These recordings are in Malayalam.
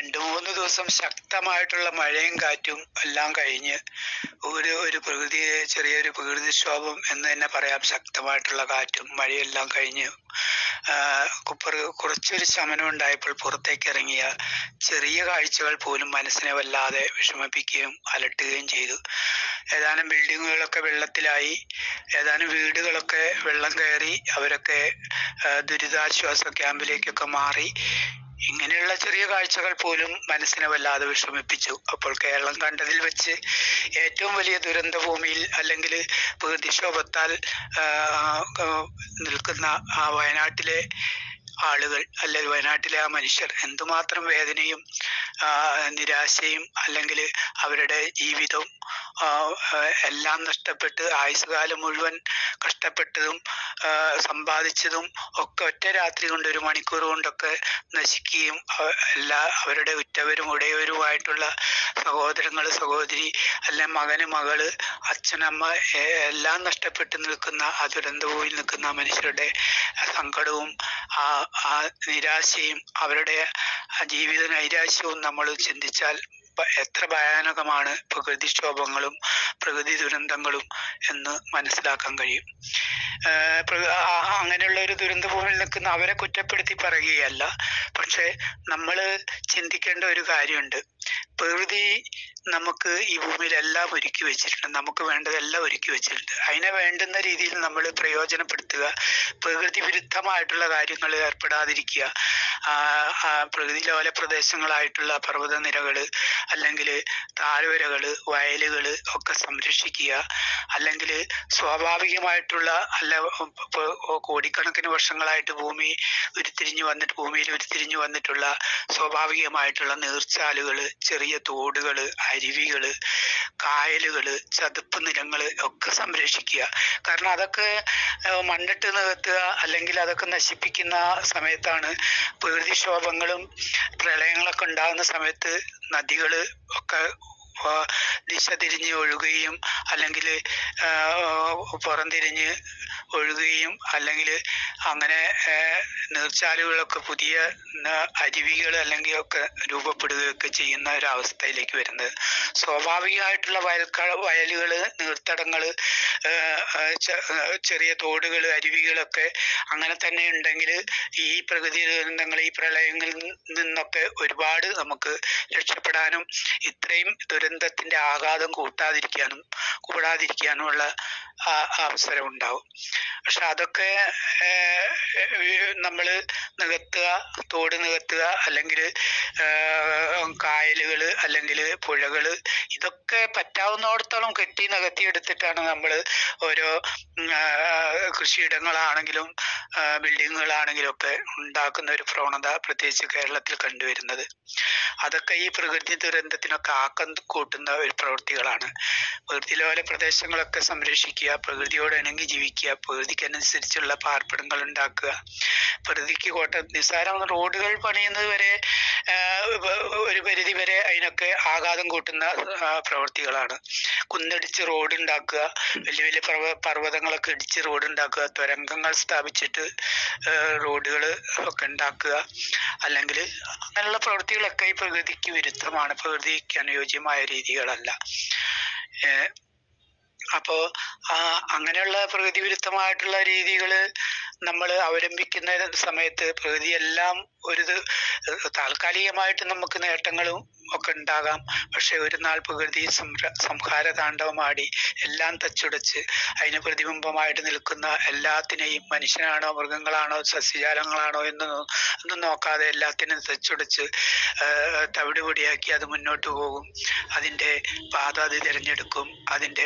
2-3 ദിവസം ശക്തമായിട്ടുള്ള മഴയും കാറ്റും എല്ലാം കഴിഞ്ഞ് ഒരു ചെറിയൊരു പ്രകൃതിക്ഷോഭം എന്ന് തന്നെ പറയാം. ശക്തമായിട്ടുള്ള കാറ്റും മഴയെല്ലാം കഴിഞ്ഞ് കുറച്ചൊരു ശമനം ഉണ്ടായപ്പോൾ പുറത്തേക്ക് ഇറങ്ങിയ ചെറിയ കാഴ്ചകൾ പോലും മനസ്സിനെ വല്ലാതെ വിഷമിപ്പിക്കുകയും അലട്ടുകയും ചെയ്തു. ഏതാനും ബിൽഡിങ്ങുകളൊക്കെ വെള്ളത്തിലായി, ഏതാനും വീടുകളൊക്കെ വെള്ളം കയറി, അവരൊക്കെ ദുരിതാശ്വാസ ക്യാമ്പിലേക്കൊക്കെ മാറി. ഇങ്ങനെയുള്ള ചെറിയ കാഴ്ചകൾ പോലും മനസ്സിനെ വല്ലാതെ വിഷമിപ്പിച്ചു. അപ്പോൾ കേരളം കണ്ടതിൽ വെച്ച് ഏറ്റവും വലിയ ദുരന്ത ഭൂമിയിൽ അല്ലെങ്കിൽ പ്രകൃതിക്ഷോഭത്താൽ നിൽക്കുന്ന ആ വയനാട്ടിലെ ആളുകൾ, അല്ലെങ്കിൽ വയനാട്ടിലെ ആ മനുഷ്യർ എന്തുമാത്രം വേദനയും നിരാശയും അല്ലെങ്കിൽ അവരുടെ ജീവിതം എല്ലാം നഷ്ടപ്പെട്ട് ആയുസ്സുകാലം മുഴുവൻ കഷ്ടപ്പെട്ടതും സമ്പാദിച്ചതും ഒക്കെ ഒറ്റ രാത്രി കൊണ്ട്, 1 മണിക്കൂർ കൊണ്ടൊക്കെ നശിക്കുകയും അവരുടെ ഉറ്റവരും ഉടയവരുമായിട്ടുള്ള സഹോദരങ്ങൾ, സഹോദരി, അല്ലെ മകന്, മകള്, അച്ഛനമ്മ എല്ലാം നഷ്ടപ്പെട്ട് നിൽക്കുന്ന ആ ദുരന്തഭൂമിയിൽ നിൽക്കുന്ന മനുഷ്യരുടെ സങ്കടവും ആ നിരാശയും അവരുടെ ജീവിത നൈരാശ്യവും നമ്മൾ ചിന്തിച്ചാൽ എത്ര ഭയാനകമാണ് പ്രകൃതിക്ഷോഭങ്ങളും പ്രകൃതി ദുരന്തങ്ങളും എന്ന് മനസ്സിലാക്കാൻ കഴിയും. അങ്ങനെയുള്ള ഒരു ദുരന്തഭൂമിയിൽ നിൽക്കുന്ന അവരെ കുറ്റപ്പെടുത്തി പറയുകയല്ല, പക്ഷെ നമ്മൾ ചിന്തിക്കേണ്ട ഒരു കാര്യമുണ്ട്. പ്രകൃതി നമുക്ക് ഈ ഭൂമിയിൽ എല്ലാം ഒരുക്കി വെച്ചിട്ടുണ്ട്, നമുക്ക് വേണ്ടതെല്ലാം ഒരുക്കി വെച്ചിട്ടുണ്ട്. അതിനെ വേണ്ടുന്ന രീതിയിൽ നമ്മൾ പ്രയോജനപ്പെടുത്തുക, പ്രകൃതി വിരുദ്ധമായിട്ടുള്ള കാര്യങ്ങളിൽ ഏർപ്പെടാതിരിക്കുക, പ്രകൃതി ലോല പ്രദേശങ്ങളായിട്ടുള്ള പർവ്വതനിരകൾ അല്ലെങ്കിൽ താഴ്വരകൾ, വയലുകൾ ഒക്കെ സംരക്ഷിക്കുക. അല്ലെങ്കിൽ സ്വാഭാവികമായിട്ടുള്ള കോടിക്കണക്കിന് വർഷങ്ങളായിട്ട് ഭൂമിയിൽ ഉരുത്തിരിഞ്ഞു വന്നിട്ടുള്ള സ്വാഭാവികമായിട്ടുള്ള നീർച്ചാലുകൾ, ചെറിയ തോടുകൾ, അരുവികൾ, കായലുകൾ, ചതുപ്പ് നിലങ്ങൾ ഒക്കെ സംരക്ഷിക്കുക. കാരണം അതൊക്കെ മണ്ണിട്ട് നികത്തുക അല്ലെങ്കിൽ അതൊക്കെ നശിപ്പിക്കുന്ന സമയത്താണ് പ്രകൃതിക്ഷോഭങ്ങളും പ്രളയങ്ങളൊക്കെ ഉണ്ടാകുന്ന സമയത്ത് നദികൾ ഒക്കെ ദിശ തിരിഞ്ഞ് ഒഴുകുകയും അല്ലെങ്കിൽ പുറംതിരിഞ്ഞ് ഒഴുകുകയും അല്ലെങ്കിൽ അങ്ങനെ നീർച്ചാലുകളൊക്കെ പുതിയ അരുവികൾ അല്ലെങ്കിൽ ഒക്കെ രൂപപ്പെടുകയൊക്കെ ചെയ്യുന്ന ഒരവസ്ഥയിലേക്ക് വരുന്നത്. സ്വാഭാവികമായിട്ടുള്ള വയലുകൾ, നീർത്തടങ്ങൾ, ചെറിയ തോടുകൾ, അരുവികളൊക്കെ അങ്ങനെ തന്നെ ഉണ്ടെങ്കിൽ ഈ പ്രകൃതി ദുരന്തങ്ങൾ, ഈ പ്രളയങ്ങളിൽ നിന്നൊക്കെ ഒരുപാട് നമുക്ക് രക്ഷപ്പെടാനും ഇത്രയും ദുരന്തത്തിന്റെ ആഘാതം കൂടാതിരിക്കാനുമുള്ള അവസരം ഉണ്ടാവും. പക്ഷെ അതൊക്കെ നമ്മൾ നികത്തുക, തോട് നികത്തുക, അല്ലെങ്കിൽ കായലുകൾ അല്ലെങ്കിൽ പുഴകൾ, ഇതൊക്കെ പറ്റാവുന്നിടത്തോളം കെട്ടി നികത്തിയെടുത്തിട്ടാണ് നമ്മൾ ഓരോ കൃഷിയിടങ്ങളാണെങ്കിലും ബിൽഡിങ്ങുകളാണെങ്കിലും ഒക്കെ ഉണ്ടാക്കുന്ന ഒരു പ്രവണത പ്രത്യേകിച്ച് കേരളത്തിൽ കണ്ടുവരുന്നത്. അതൊക്കെ ഈ പ്രകൃതി ദുരന്തത്തിനൊക്കെ ആക്കം കൂട്ടുന്ന ഒരു പ്രവൃത്തികളാണ്. പ്രകൃതിലോല പ്രദേശങ്ങളൊക്കെ സംരക്ഷിക്കുക, പ്രകൃതിയോട് ഇണങ്ങി ജീവിക്കുക, പ്രകൃതിക്കനുസരിച്ചുള്ള പാർപ്പിടങ്ങൾ ഉണ്ടാക്കുക, പ്രകൃതിക്ക് നിസ്സാരം റോഡുകൾ പണിയുന്നത് വരെ ഒരു പരിധി വരെ അതിനൊക്കെ ആഘാതം കൂട്ടുന്ന പ്രവൃത്തികളാണ്. കുന്നിടിച്ച് റോഡ് ഉണ്ടാക്കുക, വലിയ വലിയ പർവ്വതങ്ങളൊക്കെ ഇടിച്ച് റോഡ് ഉണ്ടാക്കുക, തുരങ്കങ്ങൾ സ്ഥാപിച്ചിട്ട് റോഡുകൾ ഒക്കെ ഉണ്ടാക്കുക, അല്ലെങ്കിൽ അങ്ങനെയുള്ള പ്രവൃത്തികളൊക്കെ ഈ പ്രകൃതിക്ക് വിരുദ്ധമാണ്, പ്രകൃതിക്ക് അനുയോജ്യമായ രീതികളല്ല. അപ്പോൾ അങ്ങനെയുള്ള പ്രകൃതി വിരുദ്ധമായിട്ടുള്ള രീതികൾ നമ്മൾ അവലംബിക്കുന്ന സമയത്ത് പ്രകൃതിയെല്ലാം താൽക്കാലികമായിട്ട് നമുക്ക് നേട്ടങ്ങളും ഒക്കെ ഉണ്ടാകാം. പക്ഷെ ഒരു നാൾ പ്രകൃതി സംഹാര താണ്ഡവമാടി എല്ലാം തച്ചുടച്ച് അതിന് പ്രതിബിംബമായിട്ട് നിൽക്കുന്ന എല്ലാത്തിനെയും, മനുഷ്യനാണോ മൃഗങ്ങളാണോ സസ്യജാലങ്ങളാണോ ഒന്നും നോക്കാതെ എല്ലാത്തിനും തച്ചുടച്ച് തവിടുപൊടിയാക്കി അത് മുന്നോട്ട് പോകും. അതിൻ്റെ പാത അത് തിരഞ്ഞെടുക്കും, അതിൻ്റെ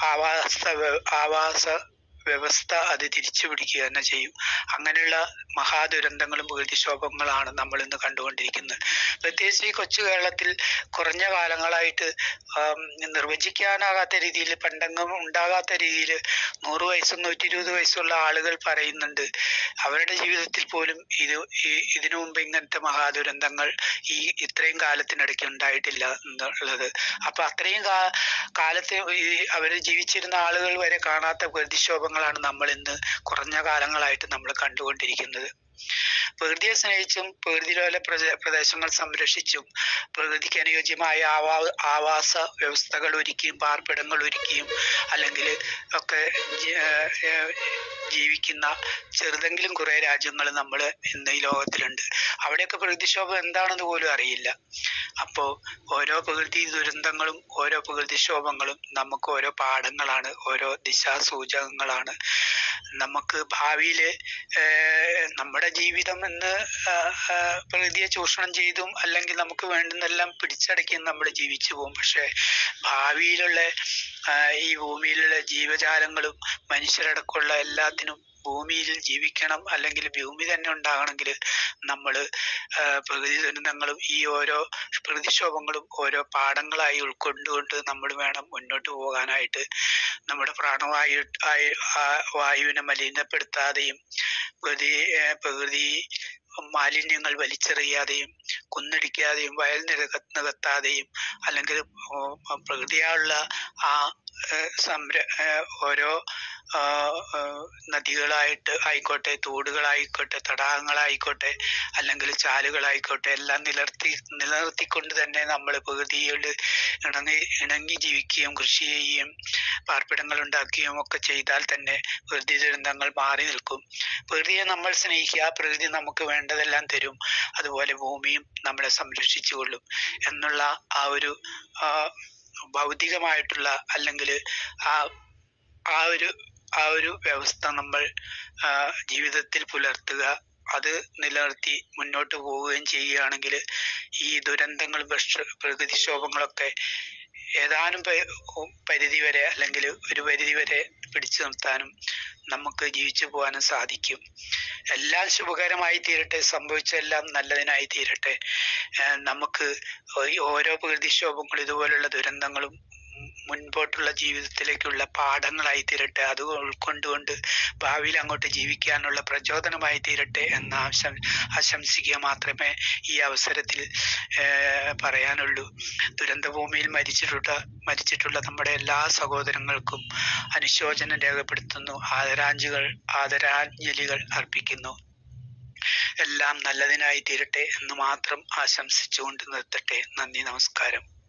ആവാസ വ്യവസ്ഥ അത് തിരിച്ചു പിടിക്കുക തന്നെ ചെയ്യും. അങ്ങനെയുള്ള മഹാദുരന്തങ്ങളും പ്രകൃതിക്ഷോഭങ്ങളാണ് നമ്മൾ ഇന്ന് കണ്ടുകൊണ്ടിരിക്കുന്നത്. പ്രത്യേകിച്ച് ഈ കൊച്ചു കേരളത്തിൽ കുറഞ്ഞ കാലങ്ങളായിട്ട് നിർവചിക്കാനാകാത്ത രീതിയിൽ, പണ്ടെങ്ങും ഉണ്ടാകാത്ത രീതിയിൽ 100 വയസ്സും 120 വയസ്സുള്ള ആളുകൾ പറയുന്നുണ്ട് അവരുടെ ജീവിതത്തിൽ പോലും ഇതിനു മുമ്പ് ഇങ്ങനത്തെ മഹാദുരന്തങ്ങൾ ഇത്രയും കാലത്തിനിടയ്ക്ക് ഉണ്ടായിട്ടില്ല എന്നുള്ളത്. അപ്പൊ അത്രയും കാലത്ത് അവർ ജീവിച്ചിരുന്ന ആളുകൾ വരെ കാണാത്ത പ്രകൃതിക്ഷോഭങ്ങളാണ് നമ്മൾ ഇന്ന് കുറഞ്ഞ കാലങ്ങളായിട്ട് നമ്മൾ കണ്ടുകൊണ്ടിരിക്കുന്നത്. പ്രകൃതിയെ സ്നേഹിച്ചും പ്രകൃതിയിലെ പ്രദേശങ്ങൾ സംരക്ഷിച്ചും പ്രകൃതിക്ക് അനുയോജ്യമായ ആവാസ വ്യവസ്ഥകൾ ഒരുക്കിയും പാർപ്പിടങ്ങൾ ഒരുക്കിയും അല്ലെങ്കിൽ ഒക്കെ ജീവിക്കുന്ന ചെറുതെങ്കിലും കുറേ രാജ്യങ്ങൾ നമ്മൾ ഇന്ന് ഈ ലോകത്തിലുണ്ട്. അവിടെയൊക്കെ പ്രകൃതിക്ഷോഭം എന്താണെന്ന് പോലും അറിയില്ല. അപ്പോൾ ഓരോ പ്രകൃതി ദുരന്തങ്ങളും ഓരോ പ്രകൃതിക്ഷോഭങ്ങളും നമുക്ക് ഓരോ പാഠങ്ങളാണ്, ഓരോ ദിശാസൂചകങ്ങളാണ്. നമുക്ക് ഭാവിയിൽ നമ്മുടെ ജീവിതം എന്ന് പ്രകൃതിയെ ചൂഷണം ചെയ്തും അല്ലെങ്കിൽ നമുക്ക് വേണ്ടുന്നെല്ലാം പിടിച്ചടക്കിയും നമ്മൾ ജീവിച്ചു പോകും. പക്ഷേ ഭാവിയിലുള്ള ഈ ഭൂമിയിലുള്ള ജീവജാലങ്ങളും മനുഷ്യരടക്കമുള്ള എല്ലാത്തിനും ഭൂമിയിൽ ജീവിക്കണം, അല്ലെങ്കിൽ ഭൂമി തന്നെ ഉണ്ടാകണമെങ്കിൽ നമ്മൾ പ്രകൃതി ദുരന്തങ്ങളും ഈ ഓരോ പ്രകൃതിക്ഷോഭങ്ങളും ഓരോ പാഠങ്ങളായി ഉൾക്കൊണ്ടുകൊണ്ട് നമ്മൾ വേണം മുന്നോട്ട് പോകാനായിട്ട്. നമ്മുടെ വായുവിനെ മലിനപ്പെടുത്താതെയും പ്രകൃതി മാലിന്യങ്ങൾ വലിച്ചെറിയാതെയും കുന്നിടിക്കാതെയും വയൽ നികത്താതെയും അല്ലെങ്കിൽ പ്രകൃതിയായുള്ള ആ ഓരോ നദികളായിട്ട് ആയിക്കോട്ടെ, തോടുകളായിക്കോട്ടെ, തടാകങ്ങളായിക്കോട്ടെ, അല്ലെങ്കിൽ ചാലുകളായിക്കോട്ടെ, എല്ലാം നിലനിർത്തിക്കൊണ്ട് തന്നെ നമ്മൾ പ്രകൃതിയോട് ഇണങ്ങി ജീവിക്കുകയും കൃഷി ചെയ്യുകയും പാർപ്പിടങ്ങൾ ഉണ്ടാക്കുകയും ഒക്കെ ചെയ്താൽ തന്നെ പ്രകൃതി ദുരന്തങ്ങൾ മാറി നിൽക്കും. പ്രകൃതിയെ നമ്മൾ സ്നേഹിക്കുക, പ്രകൃതി നമുക്ക് വേണ്ടതെല്ലാം തരും, അതുപോലെ ഭൂമിയും നമ്മളെ സംരക്ഷിച്ചു കൊള്ളും എന്നുള്ള ആ ഒരു ഭൗതികമായിട്ടുള്ള അല്ലെങ്കിൽ ആ ഒരു വ്യവസ്ഥ നമ്മൾ ജീവിതത്തിൽ പുലർത്തുക, അത് നിലനിർത്തി മുന്നോട്ട് പോവുകയും ചെയ്യുകയാണെങ്കിൽ ഈ ദുരന്തങ്ങളും പ്രകൃതിക്ഷോഭങ്ങളൊക്കെ ഏതാനും പരിധിവരെ അല്ലെങ്കിൽ ഒരു പരിധിവരെ പിടിച്ചു നിർത്താനും നമുക്ക് ജീവിച്ചു പോകാനും സാധിക്കും. എല്ലാം ശുഭകരമായി തീരട്ടെ, സംഭവിച്ചെല്ലാം നല്ലതിനായി തീരട്ടെ. നമുക്ക് ഓരോ പ്രകൃതിക്ഷോഭങ്ങളും ഇതുപോലുള്ള ദുരന്തങ്ങളും മുൻപോട്ടുള്ള ജീവിതത്തിലേക്കുള്ള പാഠങ്ങളായി തീരട്ടെ. അത് ഉൾക്കൊണ്ടുകൊണ്ട് ഭാവിയിൽ അങ്ങോട്ട് ജീവിക്കാനുള്ള പ്രചോദനമായി തീരട്ടെ എന്ന് ആശംസിക്കുക മാത്രമേ ഈ അവസരത്തിൽ പറയാനുള്ളൂ. ദുരന്തഭൂമിയിൽ മരിച്ചിട്ടുള്ള നമ്മുടെ എല്ലാ സഹോദരങ്ങൾക്കും അനുശോചനം രേഖപ്പെടുത്തുന്നു, ആദരാഞ്ജലികൾ അർപ്പിക്കുന്നു. എല്ലാം നല്ലതിനായി തീരട്ടെ എന്ന് മാത്രം ആശംസിച്ചുകൊണ്ട് നിർത്തട്ടെ. നന്ദി, നമസ്കാരം.